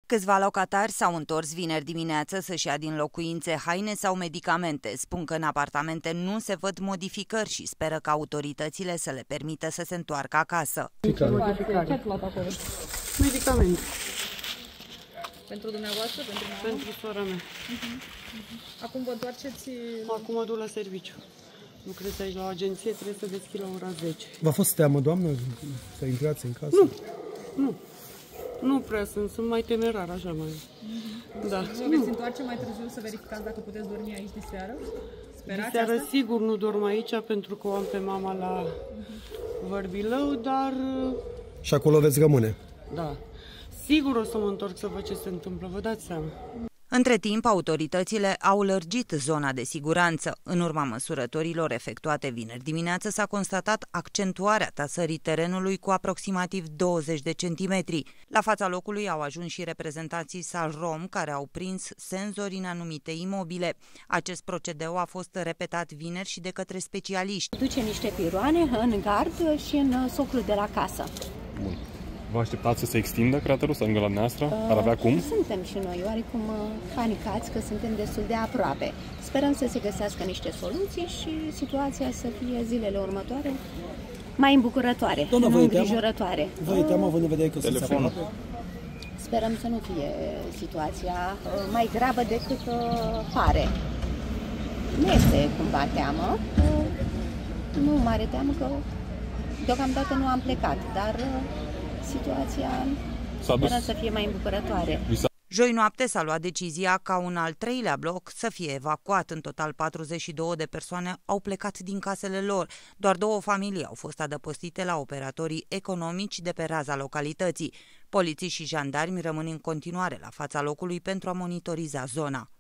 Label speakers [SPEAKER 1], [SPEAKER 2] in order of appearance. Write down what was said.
[SPEAKER 1] Câțiva locatari s-au întors vineri dimineață să-și ia din locuințe haine sau medicamente. Spun că în apartamente nu se văd modificări și speră ca autoritățile să le permită să se întoarcă acasă.
[SPEAKER 2] Ce ați luat acolo? Medicamente.
[SPEAKER 3] Pentru dumneavoastră?
[SPEAKER 2] Pentru sora mea.
[SPEAKER 3] Acum vă întoarceți?
[SPEAKER 2] Acum mă duc la serviciu. Lucrez aici la o agenție, trebuie să deschid la ora 10.
[SPEAKER 4] V-a fost teamă, doamnă, să intrați în casă?
[SPEAKER 2] Nu prea sunt mai temerar, așa mai. Da.
[SPEAKER 3] Vă veți întoarce mai târziu să verificați dacă puteți dormi aici de seară? Sperați
[SPEAKER 2] Seară
[SPEAKER 3] asta?
[SPEAKER 2] sigur nu dorm aici pentru că o am pe mama la Vărbilău, dar
[SPEAKER 4] Și acolo veți rămâne?
[SPEAKER 2] da. Sigur o să mă întorc să văd ce se întâmplă, vă dați seama.
[SPEAKER 1] Între timp, autoritățile au lărgit zona de siguranță. În urma măsurătorilor efectuate vineri dimineață s-a constatat accentuarea tasării terenului cu aproximativ 20 de centimetri. La fața locului au ajuns și reprezentanții Salrom, care au prins senzori în anumite imobile. Acest procedeu a fost repetat vineri și de către specialiști.
[SPEAKER 5] Duce niște piroane în gard și în soclul de la casă.
[SPEAKER 6] Bun. Vă așteptați să se extindă craterul, să ajungă la dumneavoastră? Ar avea cum?
[SPEAKER 5] Suntem și noi oarecum panicați că suntem destul de aproape. Sperăm să se găsească niște soluții și situația să fie zilele următoare mai îmbucurătoare, nu îngrijorătoare.
[SPEAKER 4] Vă e teamă, având în vedere că sunteți aproape?
[SPEAKER 5] Sperăm să nu fie situația mai gravă decât pare. Nu este cumva teamă, nu mare teamă că deocamdată nu am plecat, dar situația sperăm să fie mai îmbucurătoare.
[SPEAKER 1] Joi noapte s-a luat decizia ca un al treilea bloc să fie evacuat. În total 42 de persoane au plecat din casele lor. Doar 2 familii au fost adăpostite la operatorii economici de pe raza localității. Polițiști și jandarmi rămân în continuare la fața locului pentru a monitoriza zona.